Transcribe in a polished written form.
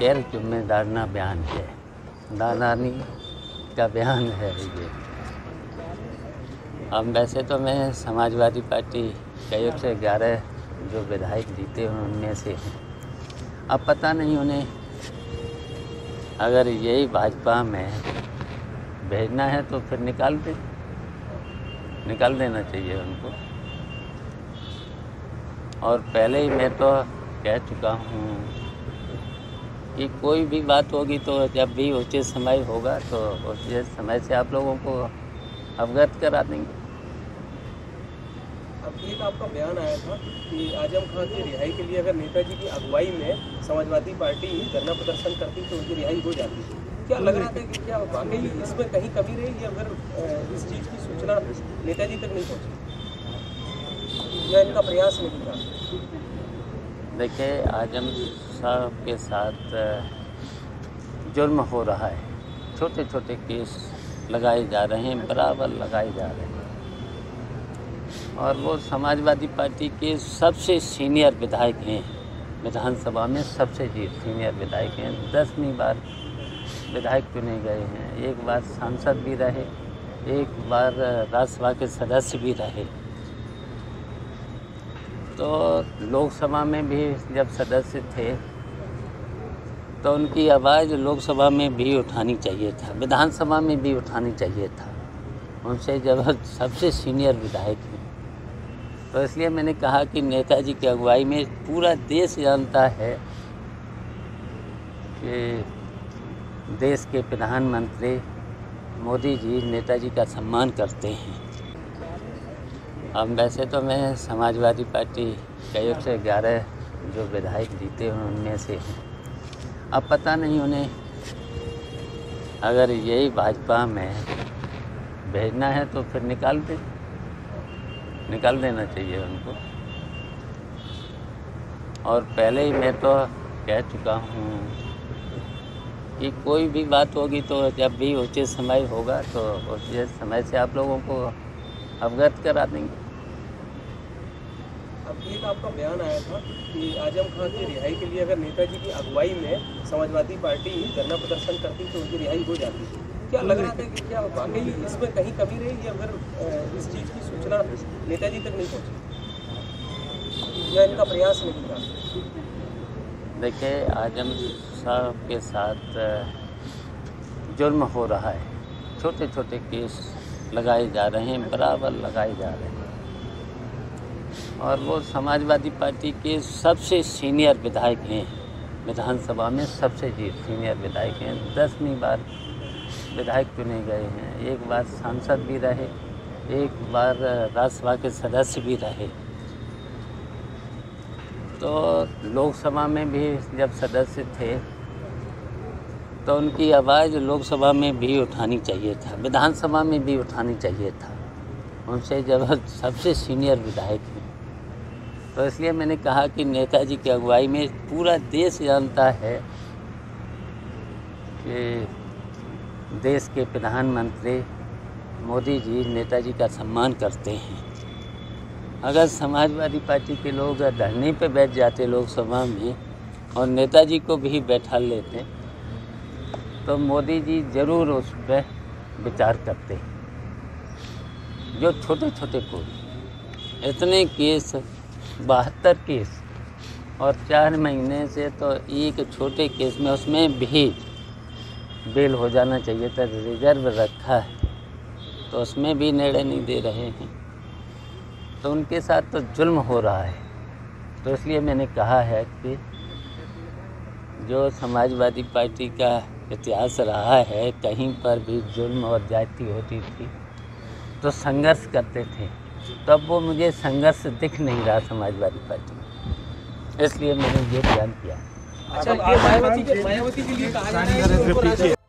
गैर जिम्मेदाराना बयान है, नादानी का बयान है ये। अब वैसे तो मैं समाजवादी पार्टी का 1 से 11 जो विधायक जीते हैं उनमें से हैं। अब पता नहीं उन्हें अगर यही भाजपा में भेजना है तो फिर निकाल देना चाहिए उनको। और पहले ही मैं तो कह चुका हूँ कि कोई भी बात होगी तो जब भी उचित समय होगा तो उचित समय से आप लोगों को अवगत करा देंगे। अब एक आपका बयान आया था कि आजम खान की रिहाई के लिए अगर नेताजी की अगुवाई में समाजवादी पार्टी धरना प्रदर्शन करती तो उनकी रिहाई हो जाती। क्या लग रहा था कि क्या वाकई इसमें कहीं कमी रही अगर इस चीज़ की सूचना नेताजी तक नहीं पहुँची या इनका प्रयास नहीं था? देखिए, आजम साहब के साथ जुल्म हो रहा है, छोटे छोटे केस लगाए जा रहे हैं, बराबर लगाए जा रहे हैं। और वो समाजवादी पार्टी के सबसे सीनियर विधायक हैं, विधानसभा में सबसे सीनियर विधायक हैं। 10वीं बार विधायक चुने गए हैं, 1 बार सांसद भी रहे, 1 बार राज्यसभा के सदस्य भी रहे। तो लोकसभा में भी जब सदस्य थे तो उनकी आवाज़ लोकसभा में भी उठानी चाहिए था, विधानसभा में भी उठानी चाहिए था। उनसे जब सबसे सीनियर विधायक हैं, तो इसलिए मैंने कहा कि नेताजी की अगुवाई में पूरा देश जानता है कि देश के प्रधानमंत्री मोदी जी नेताजी का सम्मान करते हैं। अब वैसे तो मैं समाजवादी पार्टी का 1 से 11 जो विधायक जीते हैं उनमें से हैं। अब पता नहीं उन्हें अगर यही भाजपा में भेजना है तो फिर निकाल देना चाहिए उनको। और पहले ही मैं तो कह चुका हूँ कि कोई भी बात होगी तो जब भी उचित समय होगा तो उचित समय से आप लोगों को अवगत करा देंगे। अब एक आपका बयान आया था कि आजम खान की रिहाई के लिए अगर नेताजी की अगुवाई में समाजवादी पार्टी धरना प्रदर्शन करती तो उनकी रिहाई हो जाती। क्या लग रहा था कि क्या वाकई इसमें कहीं कमी रही अगर इस चीज़ की सूचना नेताजी तक नहीं पहुँची या इनका प्रयास नहीं था? देखिए, आजम साहब के साथ जुल्म हो रहा है, छोटे छोटे केस लगाए जा रहे हैं, बराबर लगाए जा रहे हैं। और वो समाजवादी पार्टी के सबसे सीनियर विधायक हैं, विधानसभा में सबसे सीनियर विधायक हैं। 10वीं बार विधायक चुने गए हैं, 1 बार सांसद भी रहे, 1 बार राज्यसभा के सदस्य भी रहे। तो लोकसभा में भी जब सदस्य थे तो उनकी आवाज़ लोकसभा में भी उठानी चाहिए था, विधानसभा में भी उठानी चाहिए था। उनसे जब सबसे सीनियर विधायक हैं, तो इसलिए मैंने कहा कि नेताजी की अगुवाई में पूरा देश जानता है कि देश के प्रधानमंत्री मोदी जी नेताजी का सम्मान करते हैं। अगर समाजवादी पार्टी के लोग धरने पे बैठ जाते लोकसभा में और नेताजी को भी बैठा लेते तो मोदी जी ज़रूर उस पर विचार करते। जो छोटे छोटे कोई इतने केस, 72 केस, और 4 महीने से तो एक छोटे केस में उसमें भी बेल हो जाना चाहिए था, रिजर्व रखा है, तो उसमें भी निर्णय नहीं दे रहे हैं। तो उनके साथ तो जुल्म हो रहा है। तो इसलिए मैंने कहा है कि जो समाजवादी पार्टी का इतिहास रहा है, कहीं पर भी जुल्म और ज्यादती होती थी तो संघर्ष करते थे। तब वो मुझे संघर्ष दिख नहीं रहा समाजवादी पार्टी में, इसलिए मैंने ये बयान किया। अच्छा, ये मायावती के लिए कहा जा रहा है